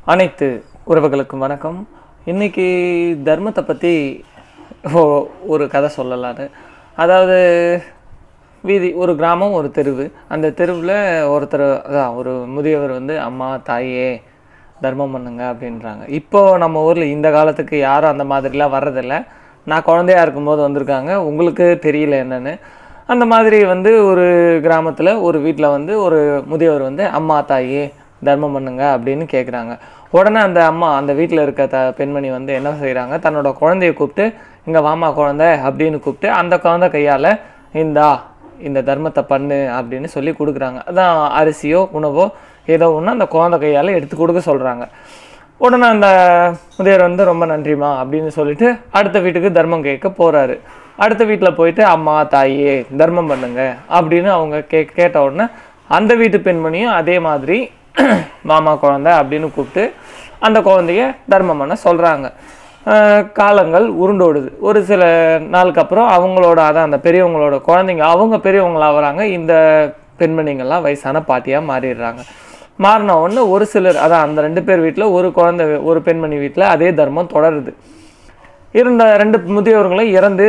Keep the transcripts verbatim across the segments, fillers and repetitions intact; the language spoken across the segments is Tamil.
அனைத்து உறவுகளுக்கும் வணக்கம். இன்றைக்கி தர்மத்தை பற்றி ஒரு கதை சொல்லலான்னு. அதாவது வீதி ஒரு கிராமம், ஒரு தெருவு. அந்த தெருவில் ஒருத்தர் அதான் ஒரு முதியவர் வந்து அம்மா தாயே தர்மம் பண்ணுங்க அப்படின்றாங்க. இப்போது நம்ம ஊரில் இந்த காலத்துக்கு யாரும் அந்த மாதிரிலாம் வர்றதில்லை. நான் குழந்தையாக இருக்கும்போது வந்திருக்காங்க, உங்களுக்கு தெரியல என்னென்னு. அந்த மாதிரி வந்து ஒரு கிராமத்தில் ஒரு வீட்டில் வந்து ஒரு முதியவர் வந்து அம்மா தாயே தர்மம் பண்ணுங்க அப்படின்னு கேட்குறாங்க. உடனே அந்த அம்மா அந்த வீட்டில் இருக்க த பெண்மணி வந்து என்ன செய்கிறாங்க, தன்னோட குழந்தைய கூப்பிட்டு இங்கே வாமா குழந்தை அப்படின்னு கூப்பிட்டு அந்த குழந்தை கையால் இந்தா இந்த தர்மத்தை பண்ணு அப்படின்னு சொல்லி கொடுக்குறாங்க. அதான் அரிசியோ உணவோ ஏதோ ஒன்று அந்த குழந்தை கையால் எடுத்து கொடுக்க சொல்கிறாங்க. உடனே அந்த முதியவர் வந்து ரொம்ப நன்றிமா அப்படின்னு சொல்லிட்டு அடுத்த வீட்டுக்கு தர்மம் கேட்க போகிறாரு. அடுத்த வீட்டில் போயிட்டு அம்மா தாயே தர்மம் பண்ணுங்க அப்படின்னு அவங்க கே கேட்ட உடனே அந்த வீட்டு பெண்மணியும் அதே மாதிரி மாமா குழந்தை அப்படின்னு கூப்பிட்டு அந்த குழந்தைய தர்மம் பண்ண சொல்கிறாங்க. காலங்கள் உருண்டோடுது. ஒரு சில நாளுக்கு அப்புறம் அவங்களோட அதான் அந்த பெரியவங்களோட குழந்தைங்க அவங்க பெரியவங்களாக வராங்க. இந்த பெண்மணிங்கள்லாம் வயசான பாட்டியாக மாறிடுறாங்க. மாறின உடனே ஒரு சிலர் அதான் அந்த ரெண்டு பேர் வீட்டில் ஒரு குழந்தை ஒரு பெண்மணி வீட்டில் அதே தர்மம் தொடருது. இருந்த ரெண்டு முதியவர்களும் இறந்து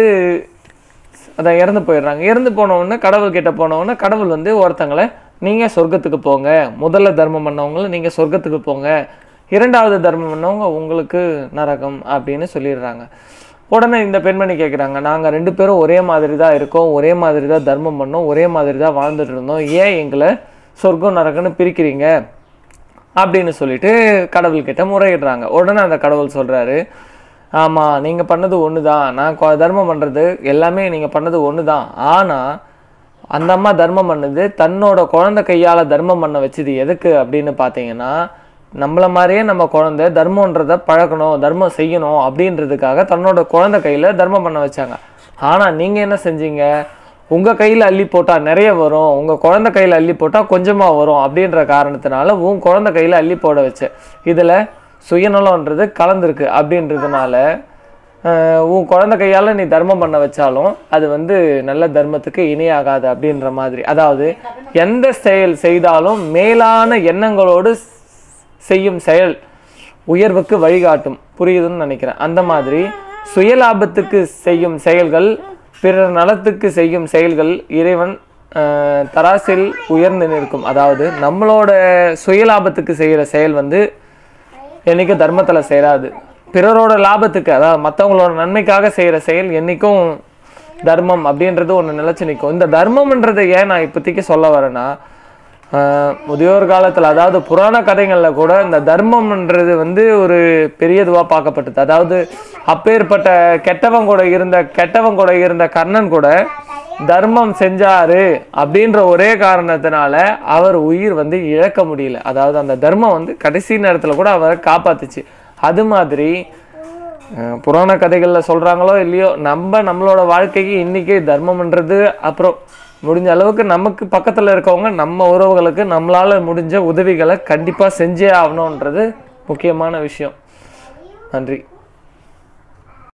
அதான் இறந்து போயிடுறாங்க. இறந்து போனவுடனே கடவுள் கிட்ட போனவுடனே கடவுள் வந்து ஒருத்தங்களை நீங்கள் சொர்க்கத்துக்கு போங்க, முதல்ல தர்மம் பண்ணவங்கள நீங்கள் சொர்க்கத்துக்கு போங்க, இரண்டாவது தர்மம் பண்ணவங்க உங்களுக்கு நரகம் அப்படின்னு சொல்லிடுறாங்க. உடனே இந்த பெண்மணி கேட்குறாங்க, நாங்கள் ரெண்டு பேரும் ஒரே மாதிரி தான் இருக்கோம், ஒரே மாதிரி தான் தர்மம் பண்ணோம், ஒரே மாதிரி தான் வாழ்ந்துட்டு இருந்தோம், ஏன் எங்களை சொர்க்கம் நரகம்னு பிரிக்கிறீங்க அப்படின்னு சொல்லிட்டு கடவுள்கிட்ட முறையிடுறாங்க. உடனே அந்த கடவுள் சொல்கிறாரு, ஆமாம் நீங்கள் பண்ணது ஒன்று தான், நான் தர்மம் பண்ணுறது எல்லாமே நீங்கள் பண்ணது ஒன்று தான். ஆனால் அந்த அம்மா தர்மம் பண்ணது தன்னோட குழந்தை கையால் தர்மம் பண்ண வச்சுது எதுக்கு அப்படின்னு பார்த்தீங்கன்னா, நம்மளை மாதிரியே நம்ம குழந்தை தர்மன்றதை பழக்கணும், தர்மம் செய்யணும் அப்படின்றதுக்காக தன்னோட குழந்தை கையில் தர்மம் பண்ண வச்சாங்க. ஆனால் நீங்கள் என்ன செஞ்சீங்க, உங்கள் கையில் அள்ளி போட்டால் நிறைய வரும், உங்கள் குழந்தை கையில் அள்ளி போட்டால் கொஞ்சமாக வரும் அப்படின்ற காரணத்தினால உன் குழந்தை கையில் அள்ளி போட வச்ச. இதில் சுயநலன்றது கலந்துருக்கு அப்படின்றதுனால உன் குழந்தை கையால் நீ தர்மம் பண்ண வச்சாலும் அது வந்து நல்ல தர்மத்துக்கு இணையாகாது அப்படின்ற மாதிரி. அதாவது எந்த செயல் செய்தாலும் மேலான எண்ணங்களோடு செய்யும் செயல் உயர்வுக்கு வழிகாட்டும், புரியுதுன்னு நினைக்கிறேன். அந்த மாதிரி சுயலாபத்துக்கு செய்யும் செயல்கள், பிறர் நலத்துக்கு செய்யும் செயல்கள் இறைவன் தராசில் உயர்ந்து நிற்கும். அதாவது நம்மளோட சுயலாபத்துக்கு செய்கிற செயல் வந்து என்றைக்கும் தர்மத்தில் சேராது. பிறரோட லாபத்துக்கு அதாவது மற்றவங்களோட நன்மைக்காக செய்கிற செயல் என்றைக்கும் தர்மம் அப்படின்றது ஒன்று நிலச்சி நிற்கும். இந்த தர்மம்ன்றதை ஏன் நான் இப்போதைக்கு சொல்ல வரேன்னா, முதியோர் காலத்தில் அதாவது புராண கதைகளில் கூட இந்த தர்மம்ன்றது வந்து ஒரு பெரியதுவாக பார்க்கப்பட்டது. அதாவது அப்பேற்பட்ட கெட்டவங்க கூட இருந்த கெட்டவங்க கூட இருந்த கர்ணன் கூட தர்மம் செஞ்சாரு அப்படின்ற ஒரே காரணத்தினால அவர் உயிர் வந்து இழக்க முடியல. அதாவது அந்த தர்மம் வந்து கடைசி நேரத்தில் கூட அவரை காப்பாத்துச்சு. அது மாதிரி புராண கதைகளில் சொல்கிறாங்களோ இல்லையோ, நம்ம நம்மளோட வாழ்க்கைக்கு இன்றைக்கி தர்மம்ன்றது அப்புறம் முடிஞ்ச அளவுக்கு நமக்கு பக்கத்தில் இருக்கவங்க நம்ம உறவுகளுக்கு நம்மளால் முடிஞ்ச உதவிகளை கண்டிப்பாக செஞ்சே ஆகணுன்றது முக்கியமான விஷயம். நன்றி.